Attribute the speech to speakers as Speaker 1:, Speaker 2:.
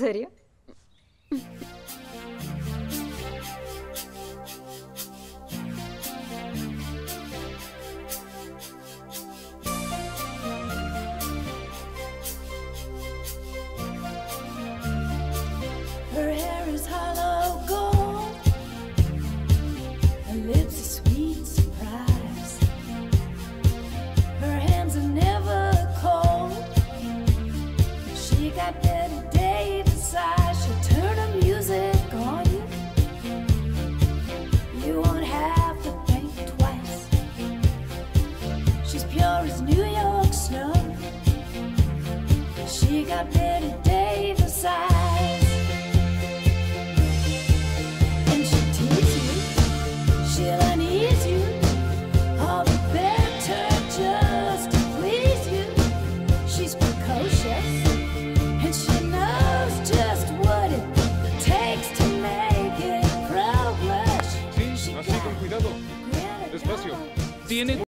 Speaker 1: serio?
Speaker 2: Her hair is hollow gold, her lips a sweet surprise. Her hands are never cold. She got Betty Davis eyes. She'll turn her music on you. You won't have to think twice. She's pure as New York snow. She got Betty Davis eyes. She'll unease you, all the better just to please you. She's precocious, and she knows just what it takes to make it progress.
Speaker 3: Sí, así con cuidado. Despacio.
Speaker 4: Tiene